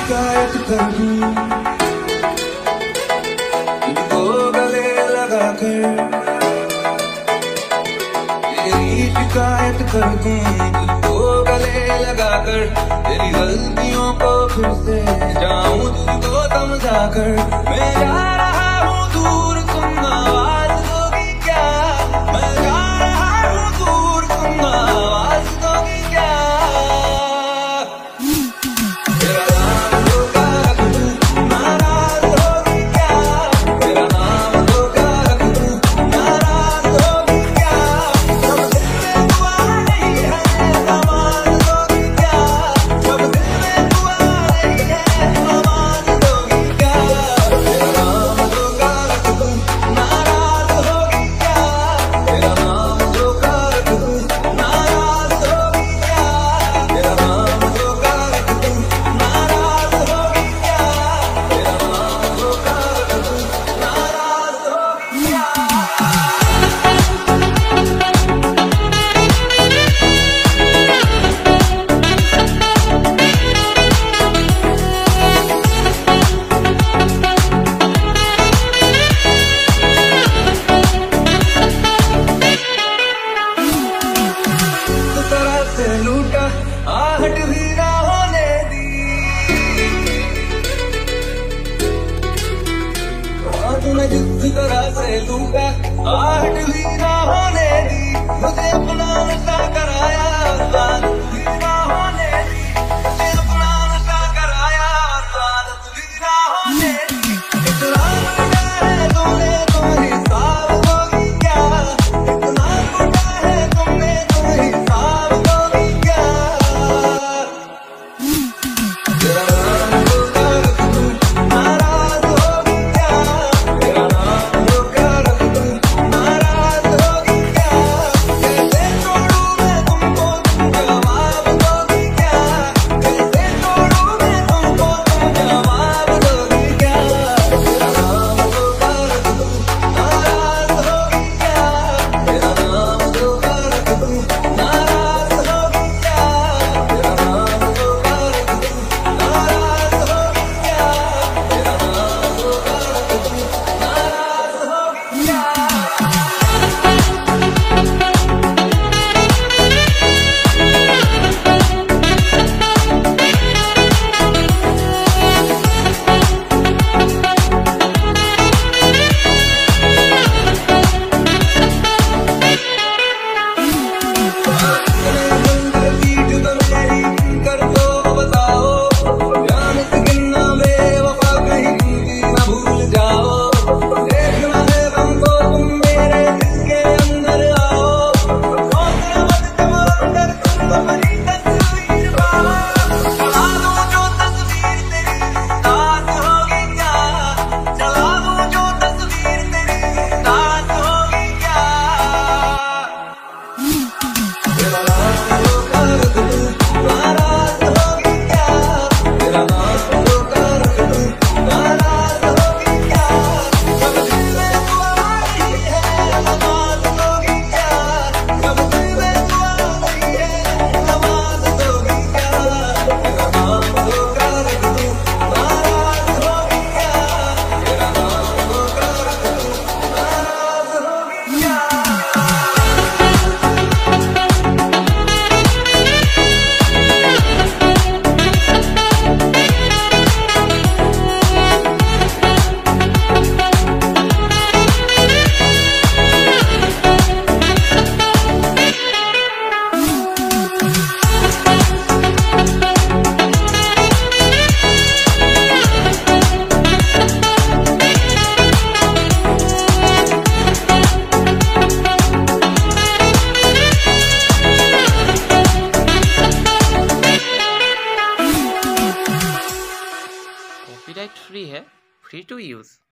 शिकायत कर दूं तुझको गले लगाकर, तेरी शिकायत कर दूं तुझको गले लगाकर, तेरी गलतियों को फिर से जाऊं तुझको समझाकर। मैं जा रहा हूँ दूर, तुम आवाज दोगी क्या? मैं जा रहा हूँ दूर, तुम आवाज दोगी क्या? तेरा नाम धोखा रख दूं, नाराज होगी क्या? तेरा नाम धोखा रख दूं, नाराज होगी क्या? जब दिल में दुआ नहीं है आवाज दोगी क्या? जब दिल में दुआ नहीं है आवाज दोगी क्या? तेरा नाम धोखा रख दूं, नाराज होगी क्या? तेरा नाम धोखा रख दूं, नाराज होगी क्या? तेरा नाम धोखा रख दूं, नाराज होगी क्या? तेरा नाम धोखा रख दूं, नाराज होगी क्या? जिस तरह से लूटा आहट भी ना होने दी, तूने जिस तरह से लूटा आहट भी ना होने दी, मुझे अपना नशा कराया आदत भी ना होने दी, मुझे अपना नशा कराया आदत भी ना होने दी। इतना लूटा है तुमने, तुम हिसाब दोगी क्या? इतना लूटा है तुमने, तुम हिसाब दोगी क्या? तेरा नाम धोखा रख दूं, नाराज होगी क्या? तेरा नाम धोखा रख दूं, नाराज होगी क्या? कैसे छोड़ूं मैं तुमको, तुम जवाब दोगी क्या? कैसे छोड़ूं मैं तुमको, तुम जवाब दोगी क्या? तेरा नाम धोखा रख दूं, नाराज होगी क्या? तेरा नाम धोखा रख दूं, नाराज होगी क्या? तेरा नाम धोखा रख दूं, नाराज होगी क्या? तेरा नाम धोखा रख दूं, नाराज होगी क्या? कर दो बताओ, जान से गिनना बेवफा कहीं गिनती न भूल जाओ, देखना है हमको तुम मेरे दिल के अंदर आओ, सोचना मत तुम अंदर तुम अपनी तस्वीर पाओ, चला दूं जो तस्वीर तेरी साथ होगी क्या? चला दूं जो तस्वीर तेरी साथ होगी क्या? तेरा नाम धोखा रख दूं, नाराज होगी क्या? तेरा नाम धोखा रख दूं, नाराज होगी क्या? जब दिल में दुआ नहीं है नमाज दोगी क्या? जब दिल में दुआ नहीं है नमाज दोगी क्या? तेरा नाम धोखा रख दूं, नाराज होगी क्या? तेरा नाम धोखा रख दूं, नाराज होगी क्या? कॉपीराइट फ्री है, फ्री टू यूज़।